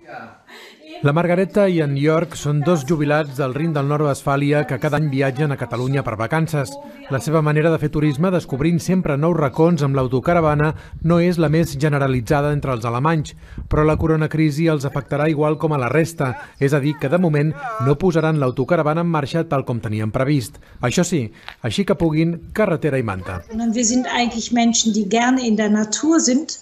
La Margareta i en Jörg són dos jubilats del Rin del Nord-Westfàlia que cada any viatgen a Catalunya per vacances. La seva manera de fer turisme, descobrint sempre nous racons amb l'autocaravana, no és la més generalitzada entre els alemanys, però la coronacrisi els afectarà igual com a la resta, és a dir, que de moment no posaran l'autocaravana en marxa tal com tenien previst. Això sí, així que puguin, carretera i manta. Wir sind eigentlich Menschen, die gerne in der Natur sind.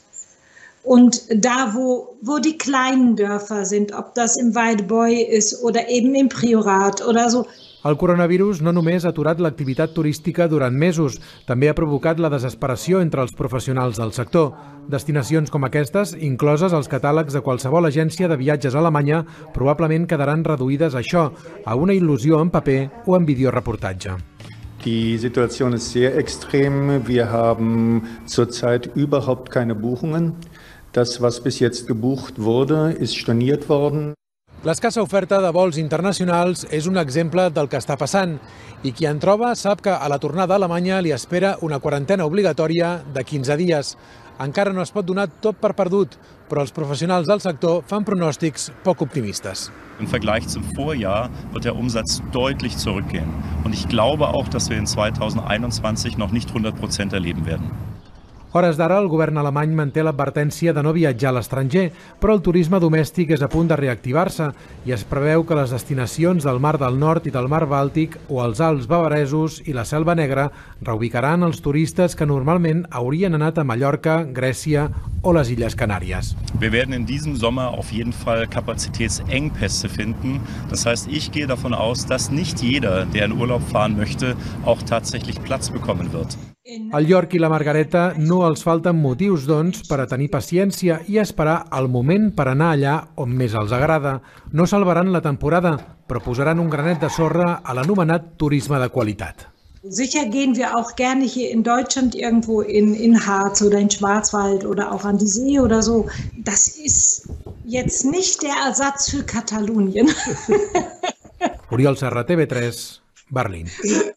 Und da, wo die kleinen Dörfer sind, ob das im Waldboi ist oder eben im Priorat oder so. El coronavirus no només ha aturat l'activitat turística durant mesos, també ha provocat la desesperació entre els professionals del sector. Destinacions com aquestes, incloses als catàlegs de qualsevol agència de viatges alemanya, probablement quedaran reduïdes a això, a una il·lusió en paper o en videoreportatge. Die Situation ist sehr extrem. Wir haben zurzeit überhaupt keine Buchungen. Das, was bis jetzt gebucht wurde, ist storniert worden. L'escassa oferta de vols internacionals és un exemple del que està passant i qui en troba sap que a la tornada a Alemanya li espera una quarantena obligatòria de 15 dies. Encara no es pot donar tot per perdut, però els professionals del sector fan pronòstics poc optimistes. Im Vergleich zum Vorjahr wird der Umsatz deutlich zurückgehen. Und ich glaube auch, dass wir in 2021 noch nicht 100% erleben werden. A hores d'ara, el govern alemany manté l'advertència de no viatjar a l'estranger, però el turisme domèstic és a punt de reactivar-se i es preveu que les destinacions del Mar del Nord i del Mar Bàltic o els Alps bavaresos i la Selva Negra reubicaran els turistes que normalment haurien anat a Mallorca, Grècia o les Illes Canàries. Wir werden in diesem Sommer auf jeden Fall Kapazitätsengpässe finden. Das heißt, ich gehe davon aus, dass nicht jeder, der in Urlaub fahren möchte, auch tatsächlich Platz bekommen wird. Al Jörg i la Margareta no els falten motius, doncs, per a tenir paciència i esperar el moment per anar allà on més els agrada. No salvaran la temporada, però posaran un granet de sorra a l'anomenat turisme de qualitat. Sicher gehen wir auch gerne hier in Deutschland irgendwo in Harz oder in Schwarzwald oder auch an die See oder so. Das ist jetzt nicht der Ersatz für Katalonien. Oriol Serra, TV3, Berlín.